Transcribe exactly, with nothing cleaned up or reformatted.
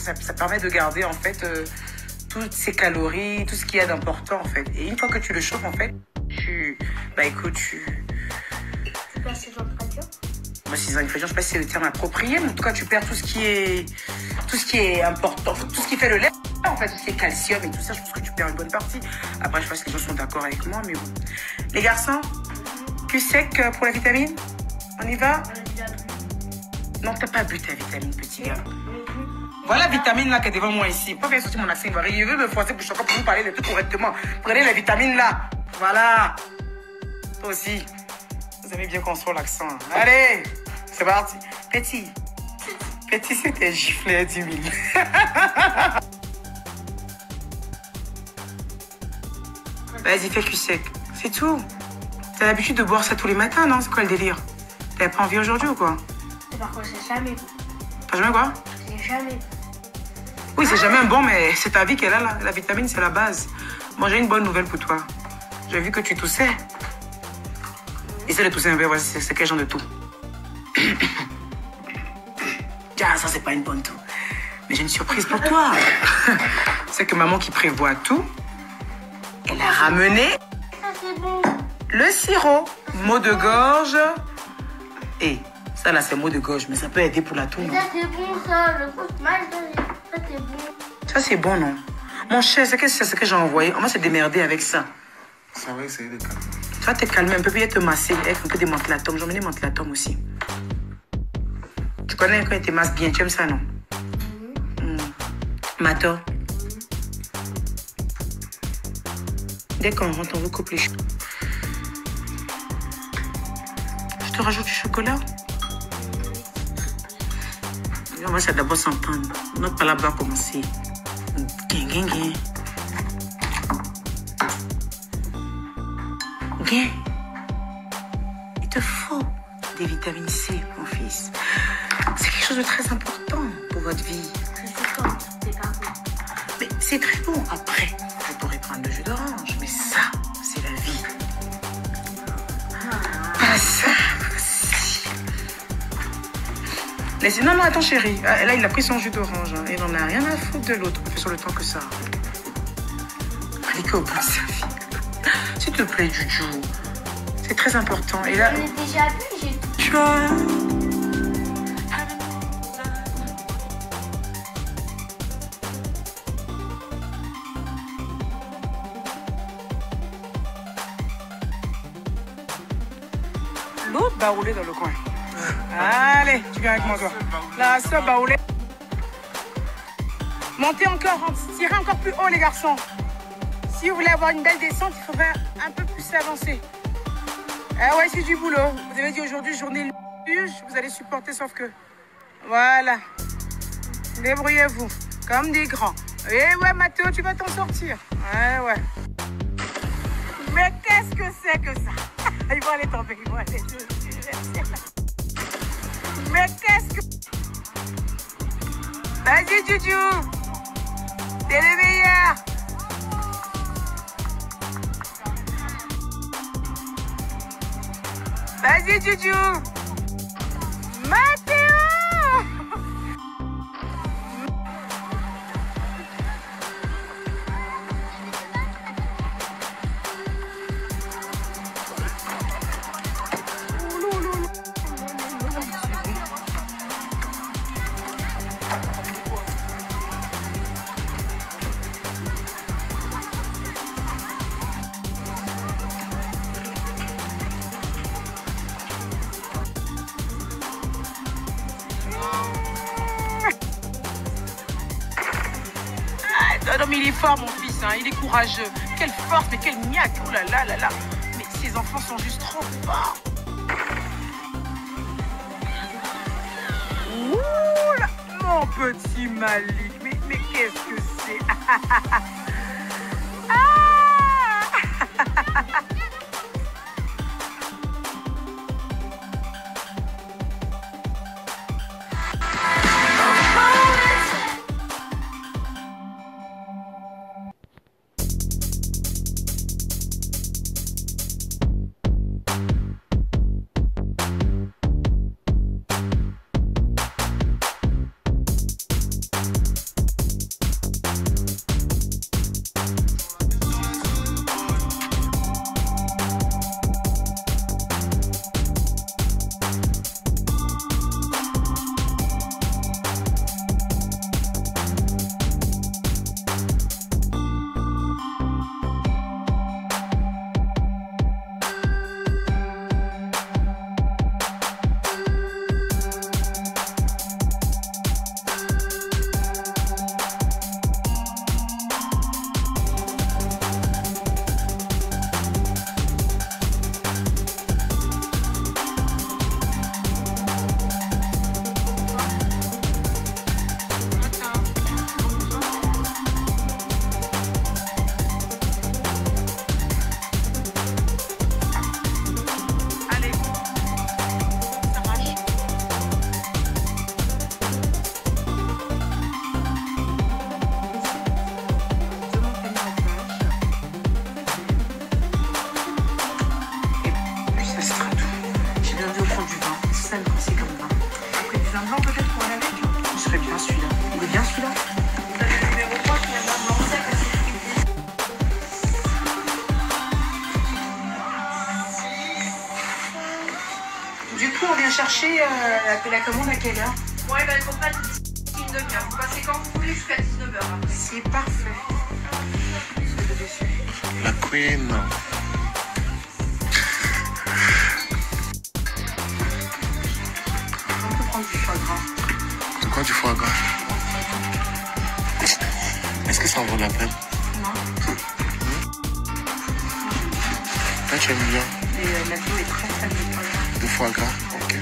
ça, ça permet de garder en fait euh, toutes ces calories, tout ce qu'il y a d'important en fait. Et une fois que tu le chauffes en fait, tu... Bah écoute, tu... Tu perds ses ingrédients. Moi, ces ingrédients, je sais pas si c'est le terme approprié, mais en tout cas, tu perds tout ce qui est, tout ce qui est important, tout ce qui fait le lait, en fait, tout ce qui est calcium et tout ça, je pense que tu perds une bonne partie. Après, je sais pas si les gens sont d'accord avec moi, mais bon. Les garçons, cul sec pour la vitamine? On y va? Non, t'as pas bu ta vitamine, petit gars. Voilà la vitamine là qui est devant moi ici. Pas faire sortir mon accent ivoirien. Je veux me forcer pour chaque fois pour vous parler de tout correctement. Prenez la vitamine là. Voilà. Toi aussi. Vous aimez bien qu'on soit l'accent. Allez, c'est parti. Petit. Petit, c'était giflé à dix mille. Vas-y, fais cul sec. C'est tout. T'as l'habitude de boire ça tous les matins, non? C'est quoi le délire? T'as pas envie aujourd'hui ou quoi? Et par contre, c'est jamais bon. T'as jamais quoi? C'est jamais. Oui, c'est jamais bon, mais c'est ta vie qu'elle a là. La vitamine, c'est la base. Moi, j'ai une bonne nouvelle pour toi. J'ai vu que tu toussais. Essaie de tousser un peu, voici, c'est quel genre de tout? Ah, ça, c'est pas une bonne toux. Mais j'ai une surprise pour toi. C'est que maman qui prévoit tout, elle a ramené Ça, c'est bon. le sirop, mot de gorge. Et ça, là, c'est mot de gorge, mais ça peut aider pour la toux, non? Ça, c'est bon, ça. Le coup de mal, ça, c'est bon. Ça, c'est bon, non? Mon cher, c'est que c'est ce que j'ai envoyé. On va se démerder avec ça. Ça va essayer de calmer. Tu vas te calmer un peu, puis te masser avec un peu de menthe-latum. J'en ai des menthe-latum aussi. Tu connais quand il te masse bien, tu aimes ça, non? Mm. Mato. Dès qu'on rentre, on vous coupe les cheveux. Je te rajoute du chocolat. On va d'abord s'entendre. Notre palabre va commencer. Gain, gain, gain. Gain. Il te faut des vitamines C, mon fils. C'est quelque chose de très important pour votre vie. C'est comme, c'est pas bon. Mais c'est très bon. Après, vous pourrez prendre le jus d'orange. Mais ça, c'est la vie. Ah, ça aussi. Laissez... Non, non, attends, chérie. Ah, là, il a pris son jus d'orange. Hein. Il n'en a rien à foutre de l'autre. On fait sur le temps que ça. Allez, qu'au bout de sa vie. S'il te plaît, Juju. C'est très important. Et là... J'en ai déjà vu, j'ai... Tu vois... L'autre baoulé dans le coin. Allez, tu viens avec moi, toi. La seule baoulé. Montez encore, tirez encore plus haut, les garçons. Si vous voulez avoir une belle descente, il faudrait un peu plus s'avancer. Ah ouais, c'est du boulot. Vous avez dit aujourd'hui, journée luge, vous allez supporter, sauf que... Voilà. Débrouillez-vous, comme des grands. Eh ouais, Mathéo, tu vas t'en sortir. Ouais, ouais. Mais qu'est-ce que c'est que ça? Ils vont aller tomber, ils vont aller tomber. Mais qu'est-ce que... Vas-y, Juju. T'es le meilleur. Vas-y, Juju. Mathéo. Non, mais il est fort, mon fils, hein. Il est courageux. Quelle force, mais quelle niaque. Oh là là là là. Mais ces enfants sont juste trop forts. Ouh là, mon petit Malik. Mais, mais qu'est-ce que c'est? Ah chercher euh, la, la commande à quelle heure? Bon, elle va être prête d'ici une demi-heure. Vous passez quand vous voulez jusqu'à dix-neuf heures. C'est parfait. La queen. On peut prendre du foie gras. C'est quoi du foie gras? Est-ce que ça en vaut la peine? Non. Toi, tu aimes bien? Et euh, la bio est très très de foie gras. De foie gras? Ok.